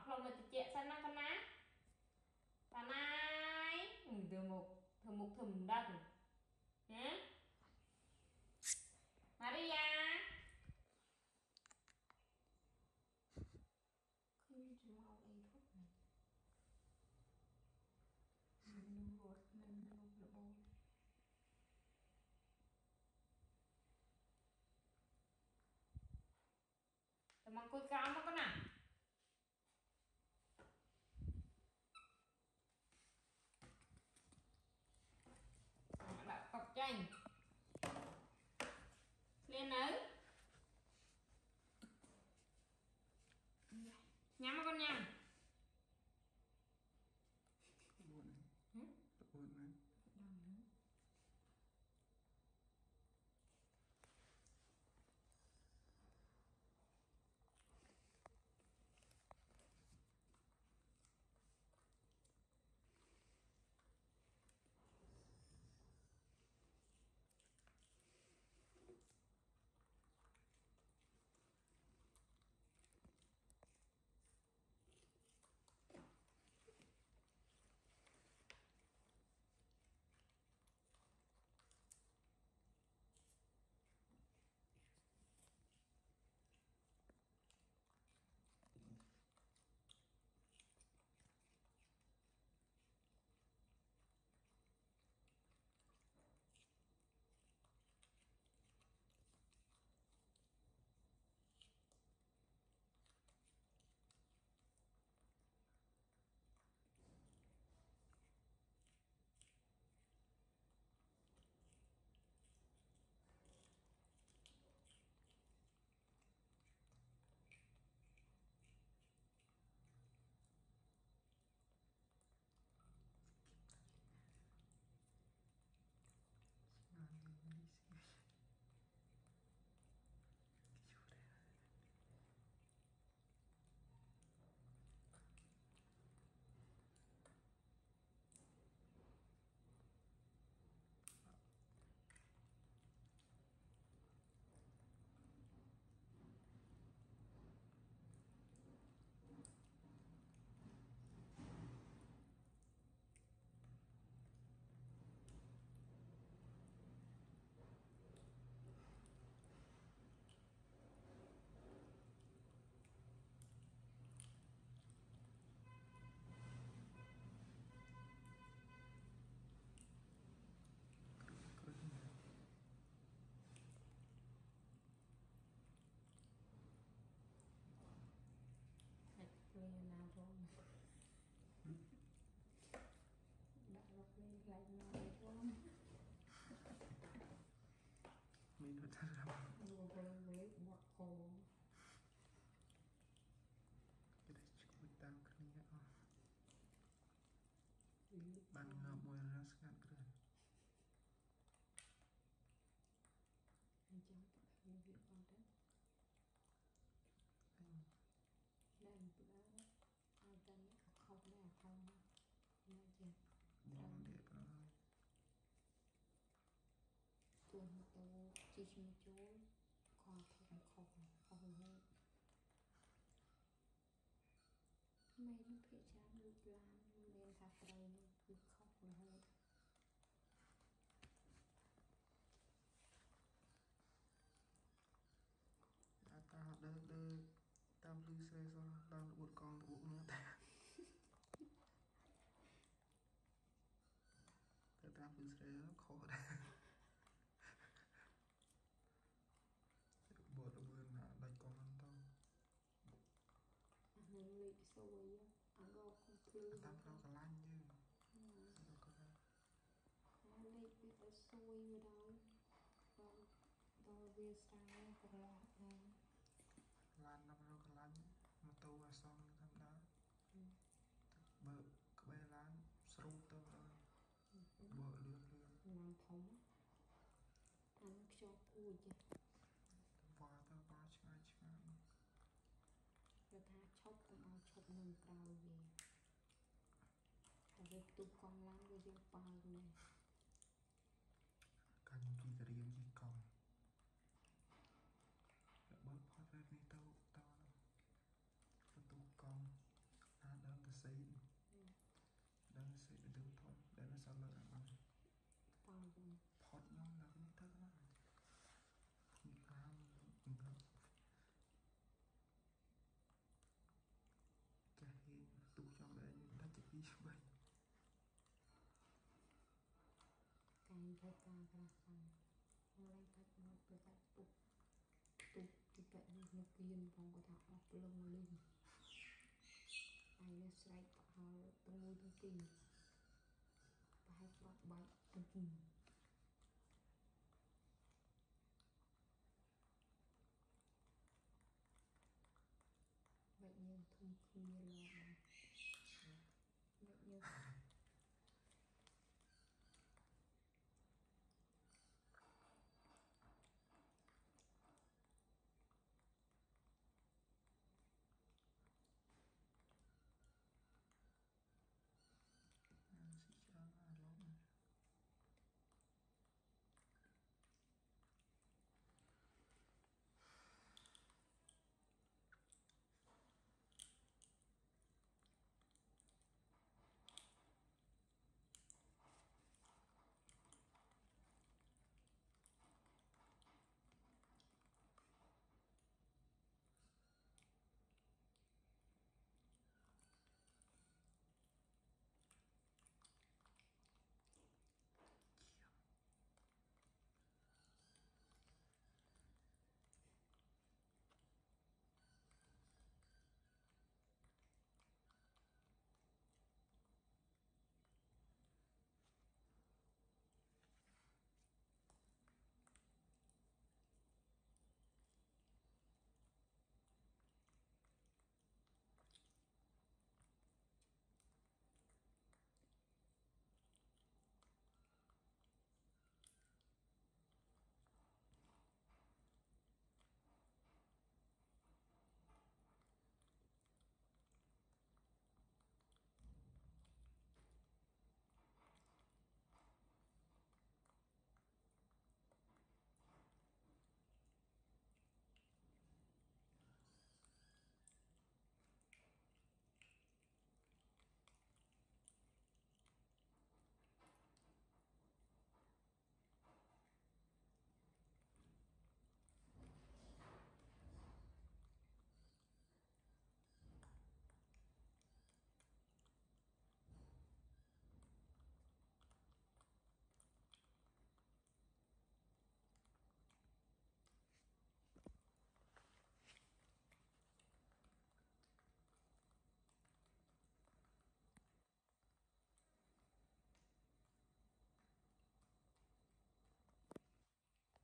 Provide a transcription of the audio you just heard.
lòng là chị xem nó con ná ta này từ một thùm đằng nhé Maria không chỉ mau ấy thôi mình nuốt là bôngแต่มันคุยกันมันก็น่ะแบบตกใจเรียนnữ nhắm con nhầm buồn này buồn này lên nào rồi đã lọc lên lại nói rồi mình nó thật ra với bọt khổ cái đấy chỉ có tao cái này bạn ngờ mùi ra sẵn cái anh cháu các bạn việc con đấy nên bữa đó ai tên không là không nói chuyện buồn đẹp rồi tuần tôi chỉ chung chối còn không hết mấy nó phải chán lúc làm nên thật rồi nó khóc rồi hết ta đơ tam lưu xe do đang buồn con uống nữa ta tam lưu xe nó khó đấy bột ở vườn là đánh con ăn tao nên lịch sâu ấy ăn gò không cư tam rau cả lanh chứ nó lịch bị ở xôi rồi đó còn tôi về sang cái là lan năm rau cả lanh mà tô vào xong thằng đó bờ cái bè lan sâu tao bờ lượt làm thống ăn cho cùi chứ vào tao vào chả rồi ta chốc cũng ao chốc nâng cao về rồi tụi con lắm rồi riêng bao này cần kỳ cái riêng gì còn bớt phát ra đi tao tụi con phật nhau là cái thất đó những ám cái tu cho mẹ những đã chụp đi vậy cái phải ta ra sang lên cách nó phải ta tụt tụt thì vậy nó kiên trong cái thằng ốc lông lên ai nó say họ tung môi tung pì bài bọc bài tung tung vậy nhưng thông không như là vậy nhưng